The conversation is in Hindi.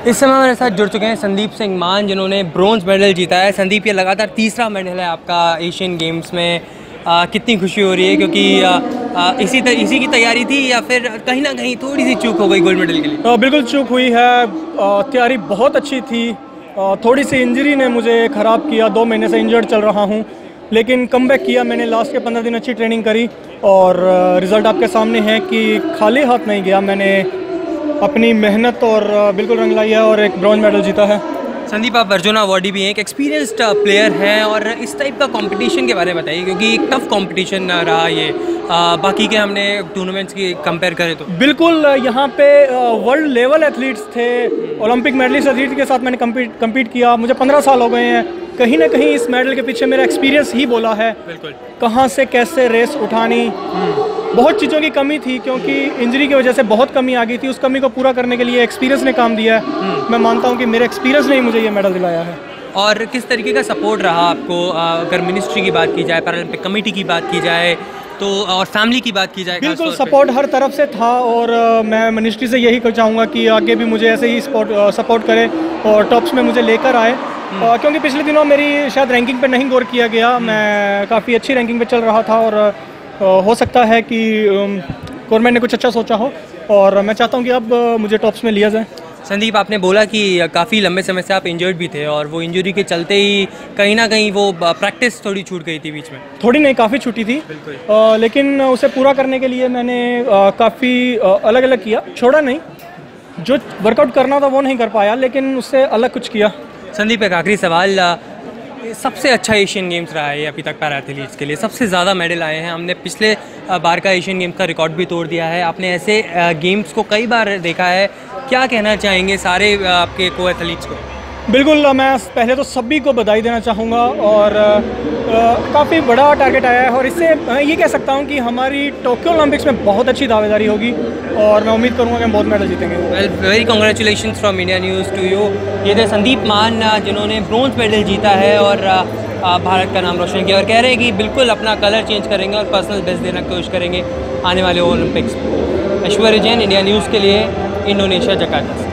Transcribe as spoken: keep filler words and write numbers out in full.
इस समय हमारे साथ जुड़ चुके हैं संदीप सिंह मान, जिन्होंने ब्रॉन्ज मेडल जीता है। संदीप, ये लगातार तीसरा मेडल है आपका एशियन गेम्स में। आ, कितनी खुशी हो रही है, क्योंकि आ, आ, इसी त, इसी की तैयारी थी या फिर कहीं ना कहीं थोड़ी सी चूक हो गई गोल्ड मेडल के लिए? आ, बिल्कुल चूक हुई है। तैयारी बहुत अच्छी थी। आ, थोड़ी सी इंजरी ने मुझे ख़राब किया। दो महीने से इंजर्ड चल रहा हूँ, लेकिन कमबैक किया मैंने। लास्ट के पंद्रह दिन अच्छी ट्रेनिंग करी और रिज़ल्ट आपके सामने है कि खाली हाथ नहीं गया। मैंने अपनी मेहनत और बिल्कुल रंग लाई है और एक ब्रॉन्ज मेडल जीता है। संदीप, आप अर्जुन अवार्डी भी हैं, एक एक्सपीरियंस्ड प्लेयर हैं, और इस टाइप का कंपटीशन के बारे में बताइए, क्योंकि एक टफ कंपटीशन रहा ये आ, बाकी के हमने टूर्नामेंट्स की कंपेयर करें तो। बिल्कुल, यहाँ पे वर्ल्ड लेवल एथलीट्स थे, ओलंपिक मेडलिस्ट एथलीट के साथ मैंने कम्पीट कम्पीट किया। मुझे पंद्रह साल हो गए हैं। कहीं ना कहीं इस मेडल के पीछे मेरा एक्सपीरियंस ही बोला है। बिल्कुल, कहाँ से कैसे रेस उठानी, बहुत चीज़ों की कमी थी, क्योंकि इंजरी की वजह से बहुत कमी आ गई थी। उस कमी को पूरा करने के लिए एक्सपीरियंस ने काम दिया है। मैं मानता हूँ कि मेरे एक्सपीरियंस ने ही मुझे ये मेडल दिलाया है। और किस तरीके का सपोर्ट रहा आपको, अगर मिनिस्ट्री की बात की जाए, पैरालंपिक कमेटी की बात की जाए तो, और फैमिली की बात की जाए? बिल्कुल सपोर्ट हर तरफ से था, और मैं मिनिस्ट्री से यही चाहूँगा कि आगे भी मुझे ऐसे ही सपोर्ट सपोर्ट करे और टॉप्स में मुझे लेकर आए। Uh, क्योंकि पिछले दिनों मेरी शायद रैंकिंग पे नहीं गौर किया गया। मैं काफ़ी अच्छी रैंकिंग पे चल रहा था, और uh, हो सकता है कि गवर्नमेंट um, ने कुछ अच्छा सोचा हो, और मैं चाहता हूँ कि अब uh, मुझे टॉप्स में लिया जाए। संदीप, आपने बोला कि काफ़ी लंबे समय से आप इंजर्ड भी थे, और वो इंजरी के चलते ही कहीं ना कहीं वो प्रैक्टिस थोड़ी छूट गई थी बीच में। थोड़ी नहीं, काफ़ी छूटी थी। uh, लेकिन उसे पूरा करने के लिए मैंने uh, काफ़ी uh, अलग अलग किया। छोड़ा नहीं, जो वर्कआउट करना था वो नहीं कर पाया, लेकिन उससे अलग कुछ किया। संदीप, एक आखिरी सवाल, सबसे अच्छा एशियन गेम्स रहा है अभी तक पैरा एथलीट्स के लिए, सबसे ज़्यादा मेडल आए हैं। हमने पिछले बार का एशियन गेम्स का रिकॉर्ड भी तोड़ दिया है। आपने ऐसे गेम्स को कई बार देखा है, क्या कहना चाहेंगे सारे आपके को एथलीट्स को? बिल्कुल, मैं पहले तो सभी को बधाई देना चाहूँगा, और काफ़ी बड़ा टारगेट आया है, और इससे मैं ये कह सकता हूँ कि हमारी टोक्यो ओलंपिक्स में बहुत अच्छी दावेदारी होगी, और मैं उम्मीद करूँगा कि हम बहुत मेडल जीतेंगे। Well, very congratulations from India News to you. ये थे संदीप मान, जिन्होंने ब्रॉन्ज मेडल जीता है और भारत का नाम रोशन किया, और कह रहे हैं कि बिल्कुल अपना कलर चेंज करेंगे और पर्सनल बेस्ट देने की कोशिश करेंगे आने वाले ओलंपिक्स में। ऐश्वर्या जैन, इंडिया न्यूज़ के लिए, इंडोनेशिया, जकार्ता।